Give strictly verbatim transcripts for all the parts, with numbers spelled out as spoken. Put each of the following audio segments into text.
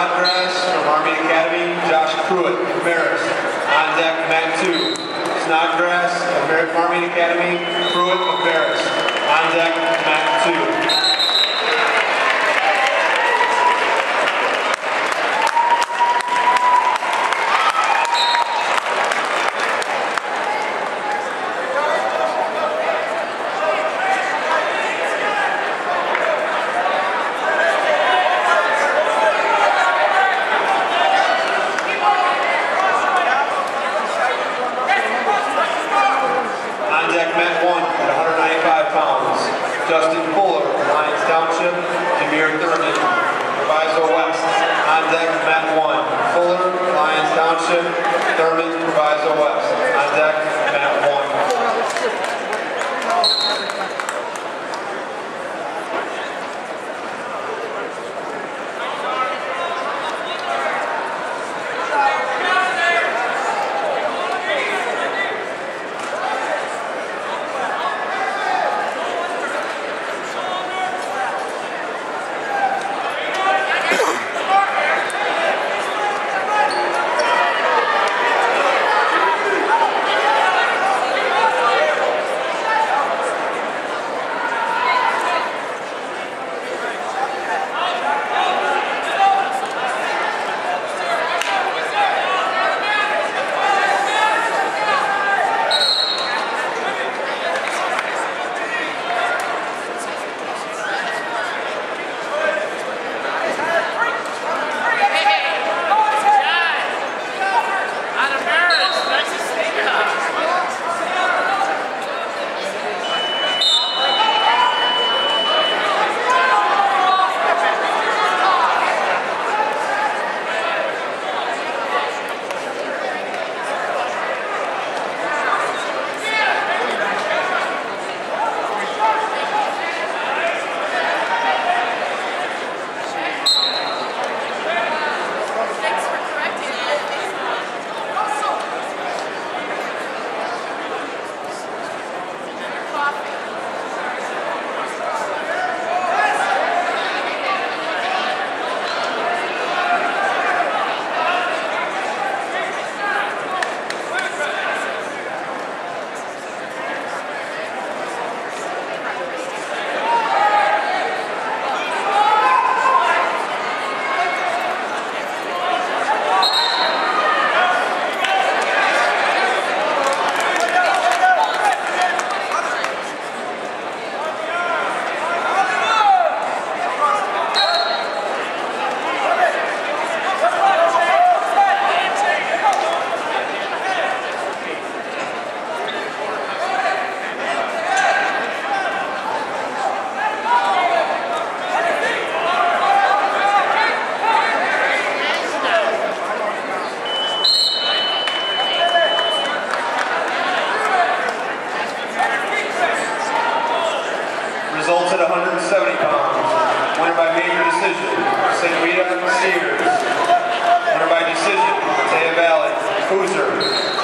Snodgrass from Army Academy, Josh Pruitt from Marist. On deck, mat two. Snodgrass from Army Academy, Pruitt of Marist. On deck, mat two. Justin Fuller, Lions Township, Jameer Thurman, Proviso West. On deck, mat one. Fuller, Lions Township, Thurman, Proviso West. On deck, mat one. Results at one hundred seventy pounds. Winner by major decision, Saint Rita Sears. Winner by decision, Taya Valley, Hooser.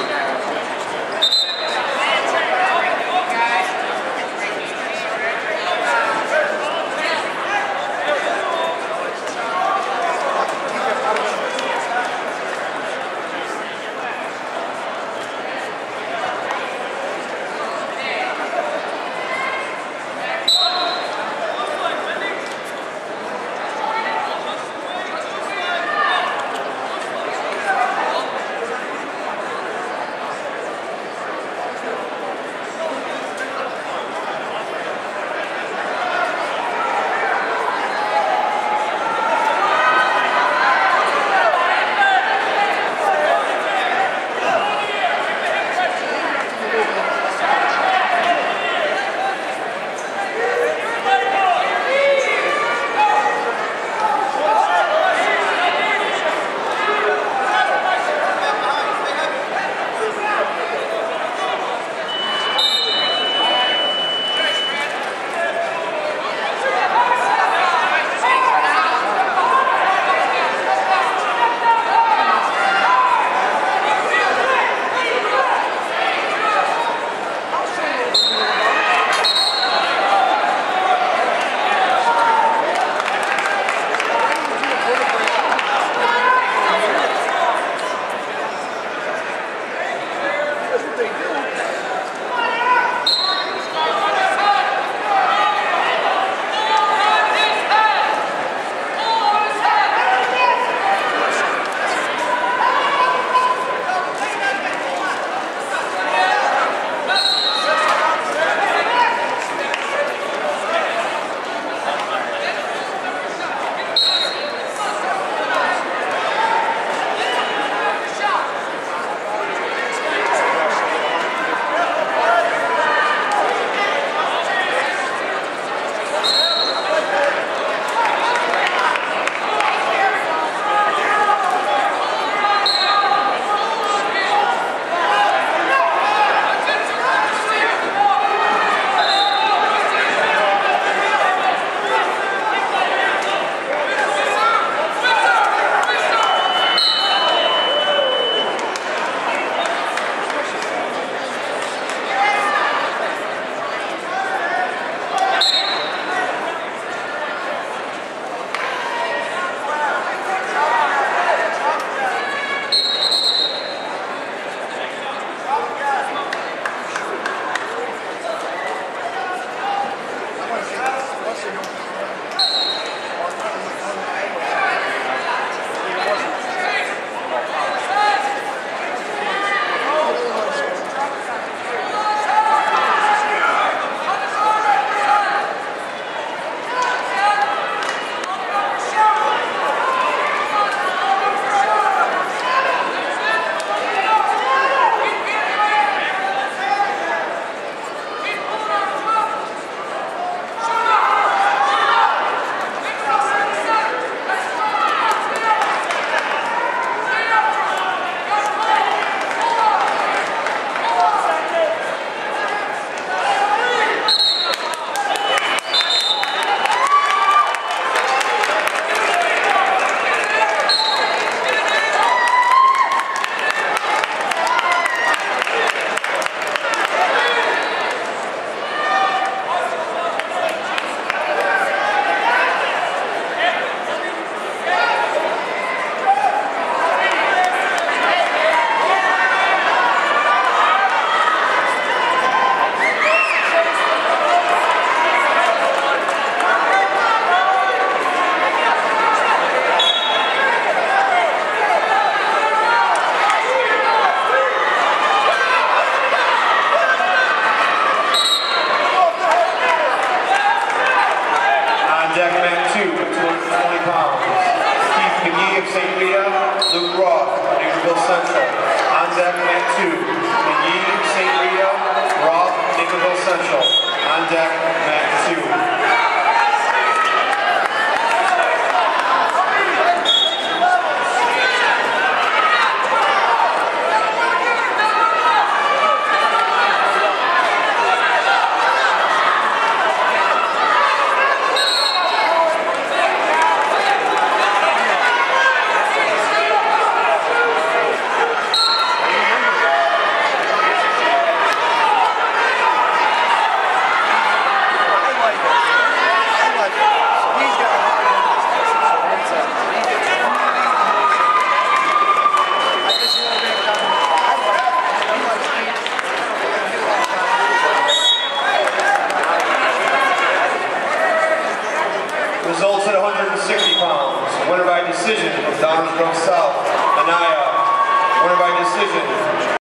Saint Rita, Luke Roth, Naperville Central. On deck, mat two. McGee, Saint Rita, Roth, Naperville Central. On deck, mat two. Results at one hundred sixty pounds. Winner by decision, Downers Grove South, Anaya. Winner by decision,